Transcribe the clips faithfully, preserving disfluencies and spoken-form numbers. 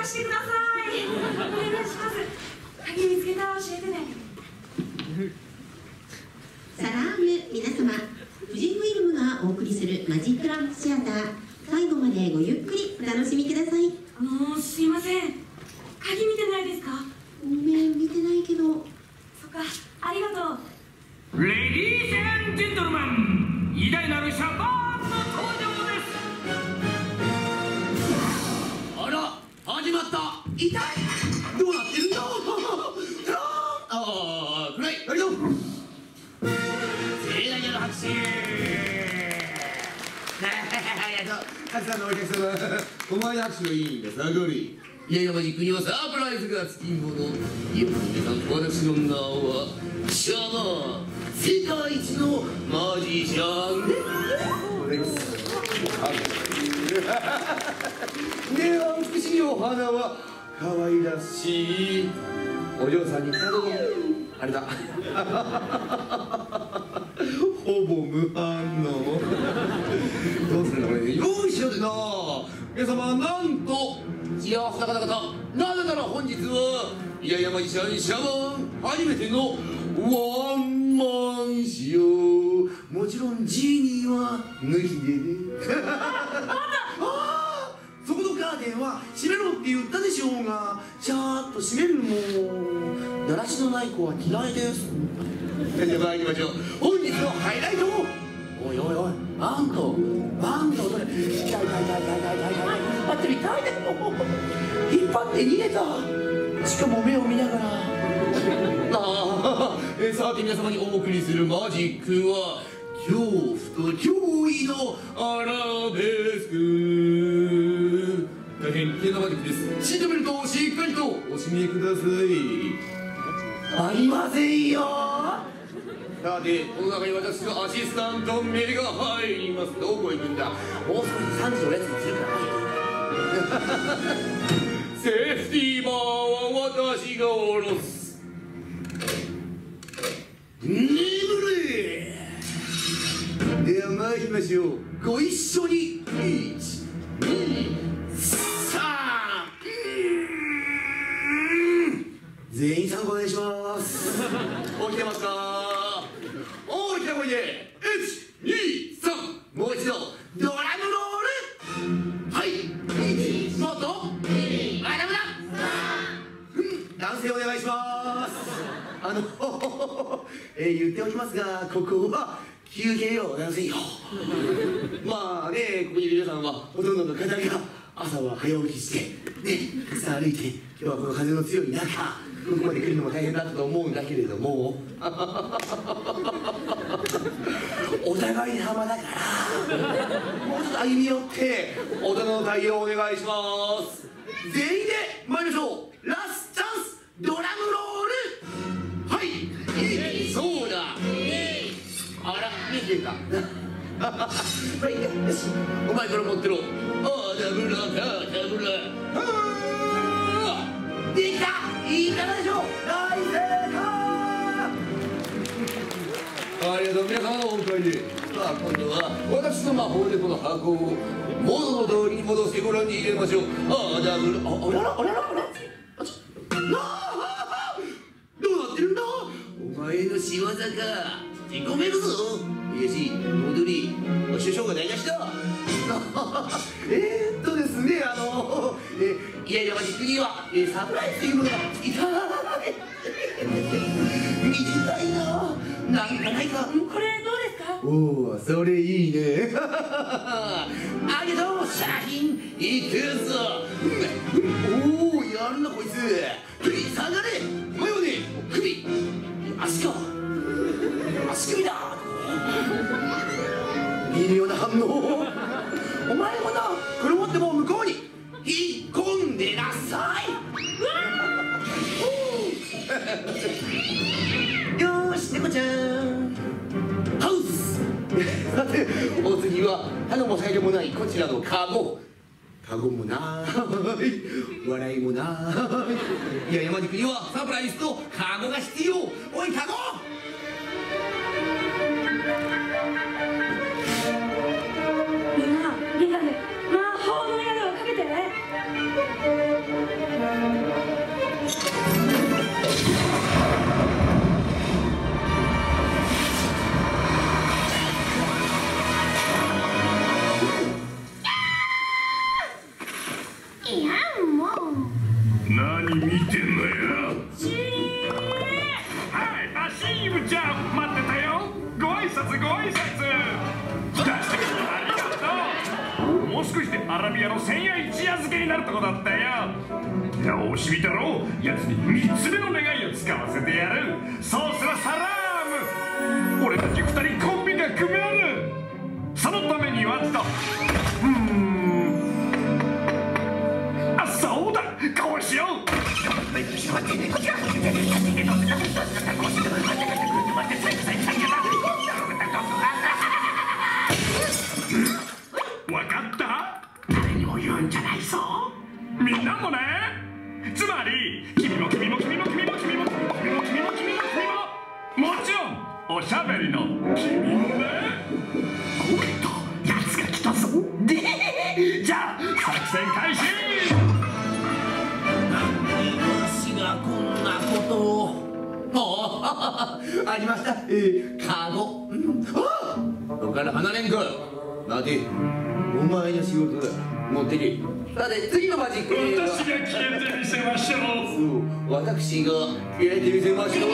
してください。お願いします。鍵見つけたら教えてね。 サラーム皆様、富士フイルムがお送りするマジックランプシアター、最後までごゆっくりお楽しみください。 あのー、すいません。鍵見てないですか？ ごめん、見てないけど。 そっか、ありがとう。 レディース&ジェントルマン、偉大なるシャバーンの登場です。 あら、始まった。痛い。どうなってるんだ。ああ、暗い。やるよ。盛大なる拍手。 たくさんのお客様、お前の拍手がいいんだ、下がり。 いやいや、マジックにはサプライズがつきもの。いや、皆さん、私の名はシャバー、世界一のマジシャン。 目は美しい、お花は可愛らしい。お嬢さんに頼む。あれだ。ほぼ無反応。どうするのこれ。よいしょでな。皆様、なんと。 いや、方々々、なぜなら本日は、いやいやマジシャンシャバン、初めてのワンマンショー。もちろん、ジーニーは抜きでね。 ああ、そこのカーテンは閉めろって言ったでしょうが、ちゃーっと閉めるもん。だらしのない子は嫌いです。 じゃあ参りましょう。本日のハイライト。 おいおいおい、あんた、バンドどれ。痛い痛い痛い痛い痛い痛い。引っ張ってる、痛いね。引っ張って逃げた。しかも目を見ながら。 ああ、えさて皆様にお送りするマジックは恐怖と驚異のアラベスク。大変危険なマジックです。シートベルトをしっかりとお締めください。 ありませんよ。 さて、この中に私のアシスタントメリが入ります。どこ行くんだ。 もう少しさんじのおやつにするから。 セーフティーバーは私が下ろす。 眠れ。では参りましょう。ご一緒に。いち、に、さん。全員参考お願いします。 起きてますか。大きな声でいち、に、さん。もう一度ドラムロール。はい、いち、もっとに、あ、ダメだ。 男性お願いします。あの、えー、言っておきますが、ここは休憩を男性よ。まあね、ここにいる皆さんはほとんどの方が朝は早起きしてね、たくさん歩いて、今日はこの風の強い中ここまで来るのも大変だったと思うんだけれども、お互いに浜だからもうちょっと歩み寄って大人の対応をお願いします。全員で参りましょう。ラストチャンス、ドラムロール。はい、 いい、そうだ。あら、見てた。 はい、よし、 お前から持ってろ。あーダブラダダブラ。 できた。いいかがでしょう。大正解。 ありがとう、皆様のお迎えで。さあ、今度は私の魔法でこの箱を元の通りに戻してご覧に入れましょう。あーダブル、あ、 あららあららあら、あちなあ、どうなってるんだ。 お前の仕業か。自己めるぞ。いやし、戻り、首相が台無しだ。 えーっとですね、あの、えいやいやマジックには、えサプライズというものが痛い。短いな。なんかないか。 これどうですか？ おお、それいいね。 ありがとう、シャヒン、いくぞ。 おお、やるなこいつ。 首下がれ。前はね、首、足か。足首だ。 微妙な反応。お前もな、これ持ってもう向こうに引っ込んでなさい。 よーし、猫ちゃん。 ハウス。さて、お次は歯のもさえでもないこちらのカゴ。 カゴもなーい、笑いもなーい。 いや、山地区にはサプライズとカゴが必要。おい、カゴ。 みんな、メガネ、魔法のメガネをかけて。 何見てんのよ。はい、あ、シーブちゃん待ってたよ。ご挨拶ご挨拶。出してくれてありがとう。もう少しでアラビアの千夜一夜漬けになるとこだったよ。よし見てろ、やつに三つ目の願いを使わせてやる。そうすらサラーム。俺たち二人コンビが組める。そのためにはと、うーん、あ、そうだ、こうしよう。わかった？誰にも言うんじゃないぞ。みんなもね。つまり君も君も君も君も君も君も君も君も君も君ももちろんおしゃべりの君もね。おっと、やつが来たぞ。で、じゃあ作戦開始。 私がこんなことを。ああ、ありました。えー、カゴ。ああ、ここから離れんか。待て、お前の仕事だ。持ってけ。さて、次のマジックは私が消えてみせましょう。 そう、私が消えてみせましょう。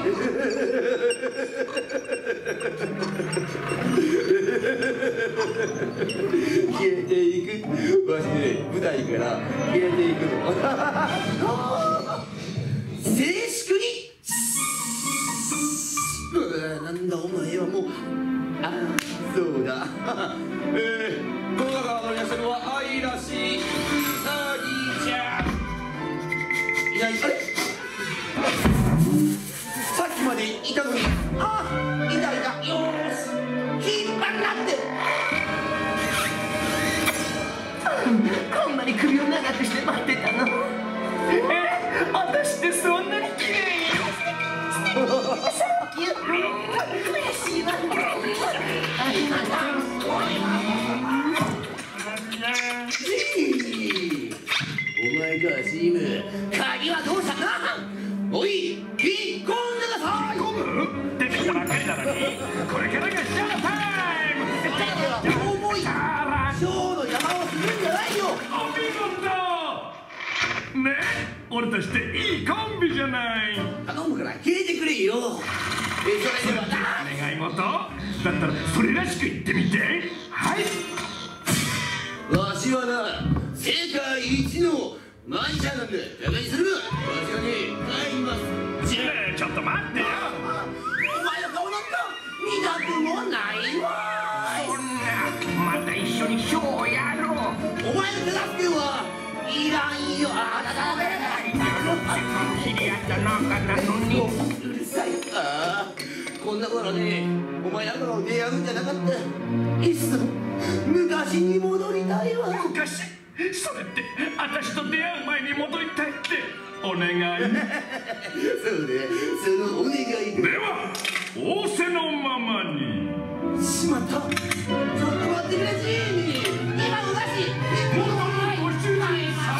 消えていく。わしね、舞台から消えていくの。静粛に。うわ、なんだお前はもう。ああ、そうだ。えー、この中の皆さんは愛らしいサギちゃん。いない。あれ、さっきまでいたのに。ああ、いないか。よーし、引っ張んなって。 こんなに首を長くして待ってたの。え、私ってそんなに綺麗？サンキュー。悔しいわ。ありがとう。 お前か、シーム。鍵はどうしたんだ。おい、引っ込んでください。 出てきたばっかりなのに、これからがショータイム。 重い。ショーの邪魔をするんじゃないよ。 お見事。ね、俺たちっていいコンビじゃない。 頼むから消えてくれよ。え、それではな。 願い事だったらそれらしく言ってみて。はい。 わしはな、世界一のマンシャなんだ。バカにするな。わしがね、帰ります。 ちえ、ちょっと待ってよ。 お前の顔なんか見たくもないわ。 そんな、また一緒にショーをやろう。 お前の手助けはいらんよ。あらだめ。 知り合った仲なのに。 うるさい。ああ、こんな頃ね、お前なんかの出会うんじゃなかった。いっそ昔に戻りたいわ。 昔、それって私と出会う前に戻りたいってお願い。 そうだ、そのお願いで。 では仰せのままに。 しまった。ちょっと待ってくれ、ジーニー。今のだしご主人様。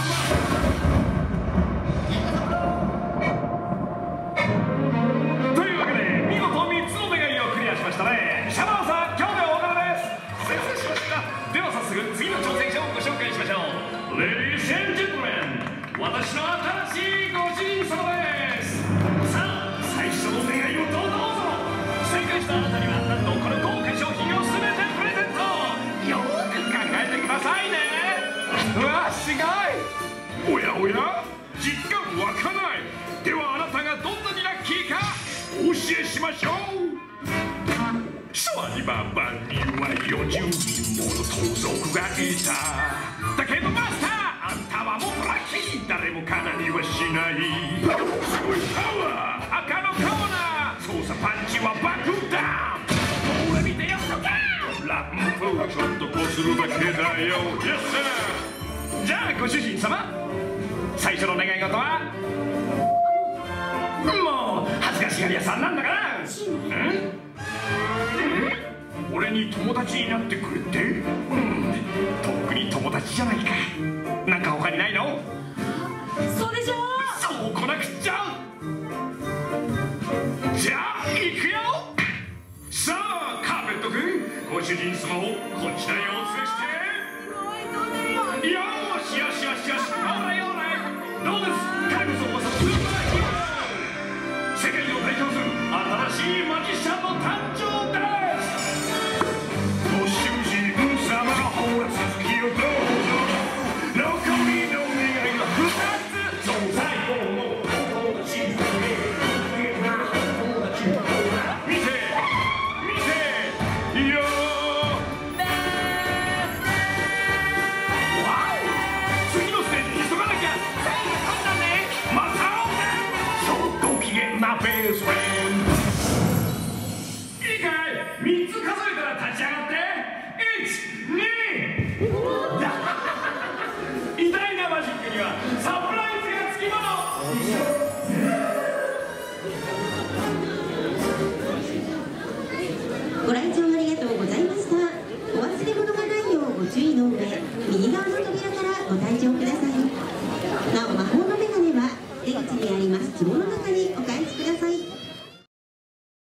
というわけで見事みっつの願いをクリアしましたね。シャバーさん、今日でお別れです。先生しました。では早速次の挑戦者をご紹介しましょう。レディース&ジェントルメン、私の新しいご主人様です。さあ、最初の願いをどうぞ。正解したあなたにはなんとこの豪華商品を全てプレゼント。よーく考えてくださいね。うわ、すごい。おやおや、実感湧かない。ではあなたがどんなにラッキーかお教えしましょう。シワリババにはよじゅうにんもの盗賊がいた。だけどマスター、あんたはもっとラッキー。誰もかなりはしない。すごいパワー、赤のコーナー。操作パンチはバックダウン。俺見てよっとか。ランプをちょっとこするだけだよ。イエス。じゃあご主人様、最初の願い事は。もう恥ずかしがり屋さんなんだから。ん？俺に友達になってくれって、うん、とっくに友達じゃないか。なんか他にないの？ それじゃあそう来なくっちゃ。じゃあ行くよ。さあカーペット君、ご主人様をこちらにお連れして。 すごい飛んでるよ。 よーしよしよしよし、ほらよらで右側の扉からご退場ください。なお魔法のメガネは出口にあります壺の中にお返し